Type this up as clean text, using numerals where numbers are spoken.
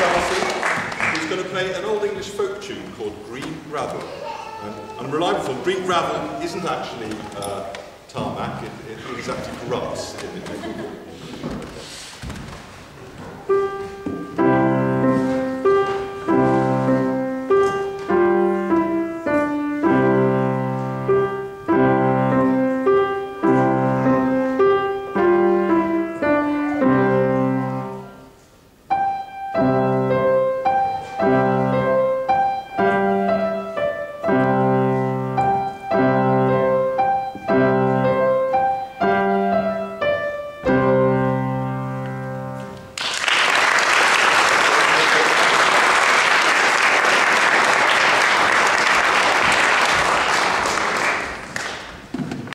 Darcy, who's going to play an old English folk tune called Green Gravel. And I'm reliable for green gravel isn't actually tarmac, it is actually grass in Google.